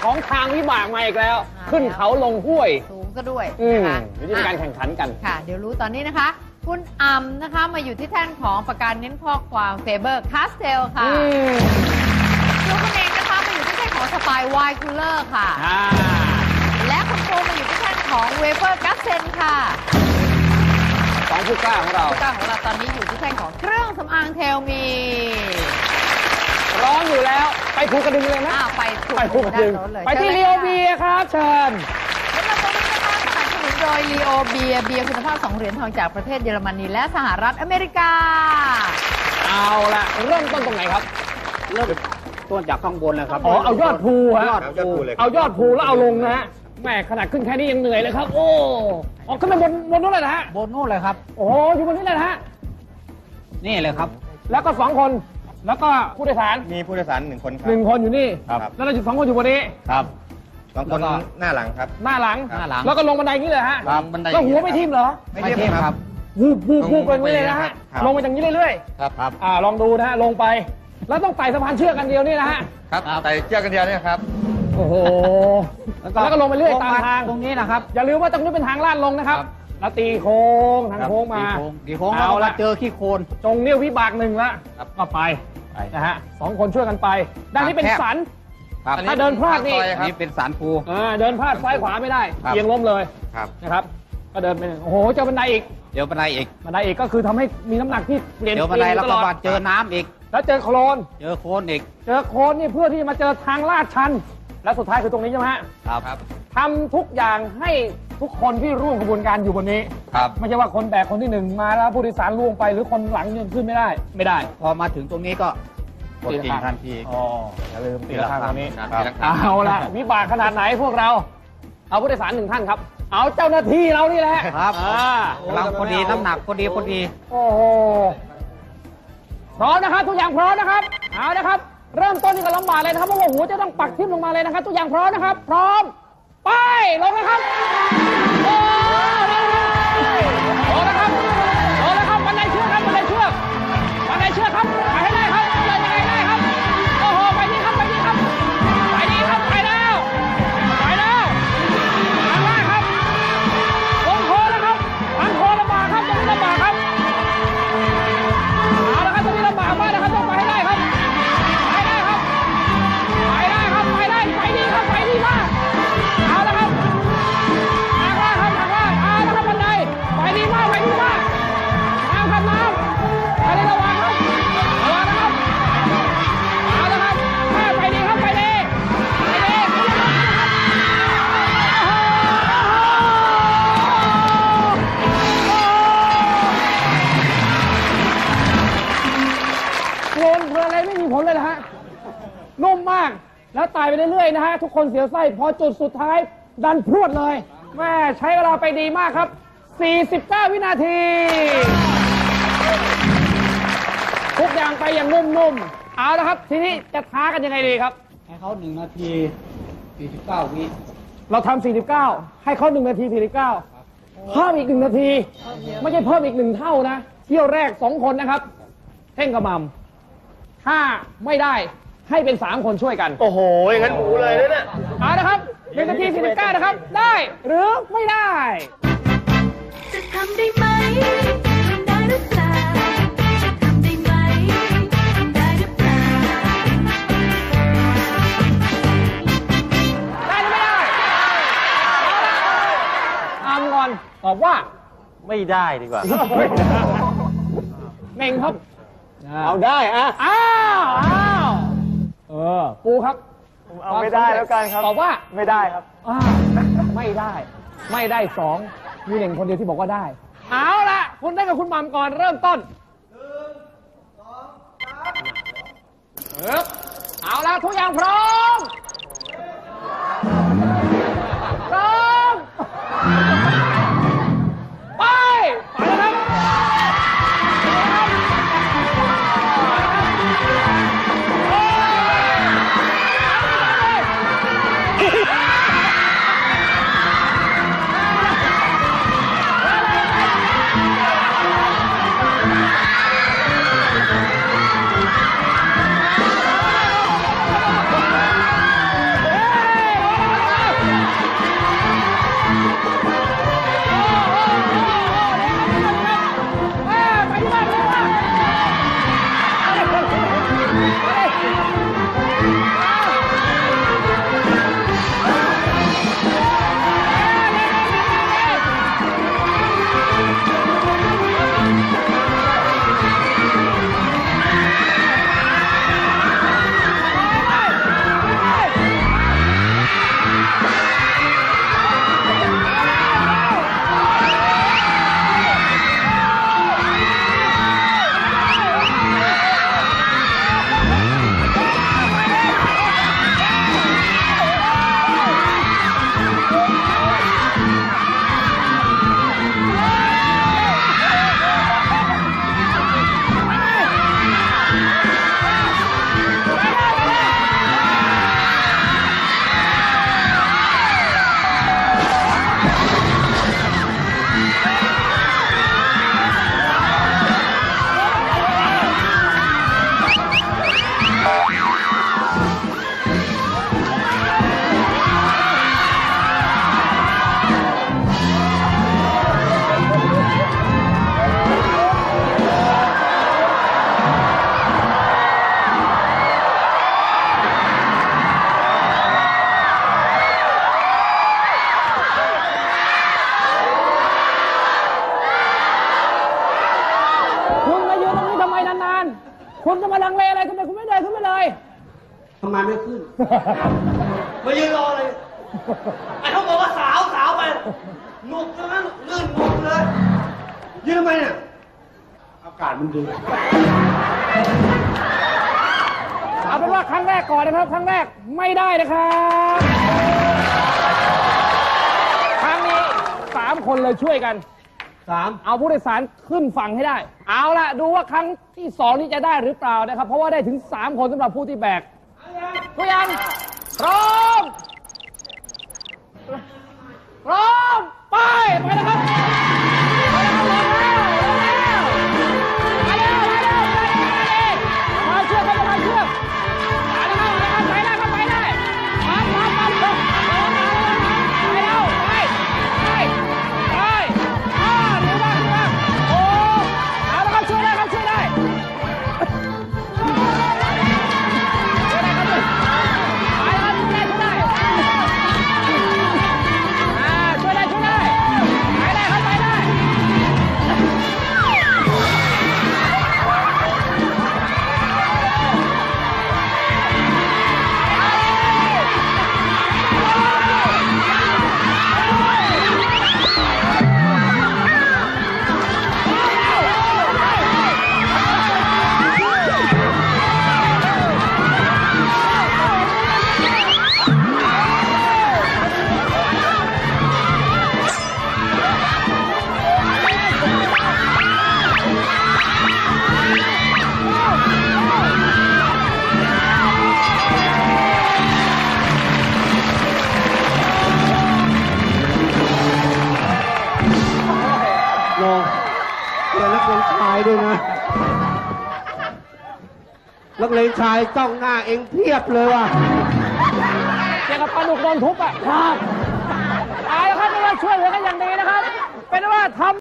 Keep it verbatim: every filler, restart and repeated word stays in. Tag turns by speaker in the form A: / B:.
A: ของทางวิบากมาอีกแล้วขึ้นเขาลงห้วย
B: สูงก็ด้วย
A: นะคะวิธีการแข่งขันกัน
B: ค่ะเดี๋ยวรู้ตอนนี้นะคะคุณอ่ำนะคะมาอยู่ที่แท่นของประกันเน้นข้อความเฟเบอร์คาสเทลค่ะตัวคุณเองนะคะมาอยู่ที่แท่นของสปายไวน์คูลเลอร์ค่ะและคุณโฟมาอยู่ที่แท่นของเวเฟอร์กัสเซนค่ะ
A: สองผู้กล้าของเรา
B: ผู้กล้าของเราตอนนี้อยู่ที่แท่นของเครื่องสำอางเทลมี
A: ร้อนอยู่แล้วไปภูกระดึงเลยไหม
B: ไป
A: ไปภูกระดึงไปที่ลีโอเบียครับเชิญ
B: และมาตรงนี้นะคะสนับสนุนโดยลีโอเบียเบียคุณภาพสองเหรียญทองจากประเทศเยอรมนีและสหรัฐอเมริกา
A: เอาละเริ่มต้นตรงไหนครับ
C: เริ่มต้นจากข้างบนนะครับ
A: อ๋อเอายอดภูฮะเอายอดภูแล้วเอาลงนะฮะแม่ขนาดขึ้นแค่นี้ยังเหนื่อยเลยครับโอ้ออกขึ้นไปบนบนนู้นเลยนะฮะ
C: บนนู้นเลยครับ
A: โอ้อยู่บนนี้เลยนะฮะ
C: นี่เลยครับ
A: แล้วก็สองคนแล้วก็ผู้โดยสาร
D: มีผู้โดยสารหนึ่งคนครับ
A: หนึ่งคนอยู่นี่
D: ครับ
A: แล้วเราอยู่สองคนอยู่บนนี้
D: ครับสองคนหน้าหลังครับ
A: หน้าหลัง
C: หน้าหลัง
A: แล้วก็ลงบันไดนี้เลยฮะ
C: ลงบันได
A: แล้วหัวไม่ทิ่มเหรอ
D: ไม่ทิ่มครับ
A: วูบวูบวูบไปเลยนะฮะลงไปอย่างนี้เรื่อย
D: ๆครับครับ
A: อ่าลองดูนะฮะลงไปแล้วต้องไต่สะพานเชือกกันเดียวนี่นะฮะ
D: ครับไต่เชือกกันเดียวนี่ครับ
A: โอ้โหแล้วก็ลงไปเรื่อยตามทาง
C: ตรงนี้นะครับ
A: อย่าลืมว่าตรงนี้เป็นทางลาดลงนะครับแล้วตีโค้งทางโค้งมา
C: ตีโค้งเอาละเจอขี้โคลน
A: จงเลี้ยววิบากหนึ่งละก็ไปนะฮะสองคนช่วยกันไปด้านนี้เป็นสันถ้าเดินพลาดนี่
C: นี่เป็นสันภู
A: เดินพลาดซ้ายขวาไม่ได้เอียงล้มเลยนะครับก็เดินไปโอ้โหเจอบันไดอีก
C: เดี๋ยวบันไดอีก
A: บันไดอีกก็คือทำให้มีน้ำหนักที่เปลี่ยน
C: เดี๋ยวบันไดแล้วก็มาเจอน้ำอีก
A: แล้วเจอโคลน
C: เจอโคลนอีก
A: เจอโคลนนี่เพื่อที่จะมาเจอทางลาดชันและสุดท้ายคือตรงนี้ใช่ไหมฮะ
C: ครับ
A: ทำทุกอย่างให้ทุกคนที่ร่วมกระบวนการอยู่บนนี้
C: ครับ
A: ไม่ใช่ว่าคนแบกคนที่หนึ่งมาแล้วผู้โดยสารล่วงไปหรือคนหลังยังขึ้นไม่ได้ไม่ได้
C: พอมาถึงตรงนี้ก็
D: กดกิ่งทันที
A: อ๋ออย่าลืมตีละครั้งตรงนี้เอาละวิบากขนาดไหนพวกเราเอาผู้โดยสารหนึ่งท่านครับเอาเจ้าหน้าที่เรานี่แหละ
C: ครับกำลังพอดีน้ำหนักพอดีพอดี
A: โอ้โหพร้อมนะครับทุกอย่างพร้อมนะครับเอานะครับเริ่มต้นนี่ก็ลำบากเลยนะครับเพราะว่าหัวจะต้องปักทิ่มลงมาเลยนะครับทุกอย่างพร้อมนะครับพร้อมไปลงนะครับโอ้ลงนะครับลงนะครับบันไดเชือกครับบันไดเชือกบันไดเชือกครับไปให้ได้ครับเลยยังไงได้ครับโอ้โหไปนี่ครับไปนี่ครับไปนี่ครับไปแล้วไปแล้วทางล่างครับลงโค้งนะครับทางโค้งลำบากครับตรงนี้ลำบากครับเอาละครับตรงนี้ลำบากมากนะครับต้องไปให้ได้ครับไปได้ครับไปได้ครับไปได้ไปดีครับไปดีมากเอาละครับทางล่างครับทางล่างเอาละครับบันไดไปดีมากไปดีมากน้ำครับน้ำไปได้ระวังครับระวังนะครับเอาละครับไปดีครับไปดีไปดีโคลนเพลินอะไรไม่มีผลเลยนะฮะนุ่มมากแล้วตายไปเรื่อยๆนะฮะทุกคนเสียไส้พอจุดสุดท้ายดันพรวดเลยแม่ใช้เวลาไปดีมากครับสี่สิบเก้าวินาทีทุกอย่างไปอย่างนุ่มๆเอาละครับทีนี้จะท้ากันยังไงดีครับ
C: ให้เขาหนึ่งนาทีสี่สิบเก้าวิ
A: เราทำสี่สิบเก้าให้เขาหนึ่งนาทีสี่สิบเก้าเพิ่มอีกหนึ่งนาทีไม่ใช่เพิ่มอีกหนึ่งเท่านะเที่ยวแรกสองคนนะครับเท่งกระหม่ำถ้าไม่ได้ให้เป็นสามคนช่วยกัน
D: โอ้โหอย่างนั้นหมูเลยนะเนี่ย
A: เอาละครับหนึ่งนาทีสี่สิบเก้านะครับได้หรือไม่ได้
E: จะทำได้ไหมทำได้หรือเปล่าจะทำได้ไหมทำได้หรือเปล่า
A: ได้หรือไม่ได้อามก่อนตอบว่า
D: ไม่ได้ดีกว่า
A: เม่งครับ
D: เอาได้อะ
A: อ้าวอ้าวเออปูครับ
D: เอาไม่ได้แล้วกันครับ
A: ตอบว่า
D: ไม่ได้ครับ
A: อ้าวไม่ได้ไม่ได้สองมีหนึ่งคนเดียวที่บอกว่าได้เอาละคุณได้กับคุณหม่ำก่อนเริ่มต้นหนึ่งสองสามเอาละทุกอย่างพร้อมพร้อมไปไปแล้วครับคุณจะมาลังเลอะไรทำไมคุณไม่เดินขึ้นไปเลย
F: ทำไมไม่ขึ้น มายืนรอเลยไอ้เขาบอกว่าสาวสาวไปหนุกตรงนั้นลื่นหนุกเลยยืนทำไมเนี่ยอากาศมันดี
A: เอาเป็นว่าครั้งแรกก่อนนะครับ ครั้งแรกไม่ได้นะครับครั้งนี้สามคนเลยช่วยกัน
F: สาม
A: เอาผู้โดยสารขึ้นฝั่งให้ได้ เอาละดูว่าครั้งที่สองนี้จะได้หรือเปล่านะครับ เพราะว่าได้ถึงสามคนสำหรับผู้ที่แบกทุกอย่างพร้อมพร้อมไปไปนะครับไปแล้วลงแล้วลงแล้วไปเร็วไปเร็วไปเร็วไปเร็วมาเชือกครับมาเชือกไปแล้วไปได้ครับไปได้ปั๊บปั๊บปั๊บปั๊บไปแล้วไปไปไปอ่าดีมากดีมากโอ้เอาละครับช่วยได้ครับช่วยได้ช่วยได้ครับไปครับช่วยได้ช่วยได้อ่าช่วยได้ช่วยได้ไปได้ครับไปได้
F: ลงเจอนักเรียนชายด้วยนะ นักเรียนชายจ้องหน้าเองเพียบเลยว่ะ
A: เกี่ยวกับปลาดุกโดนทุบอ่ะครับเอาละครับเป็นว่าช่วยเหลือกันอย่างดีนะครับ เป็นว่าทำ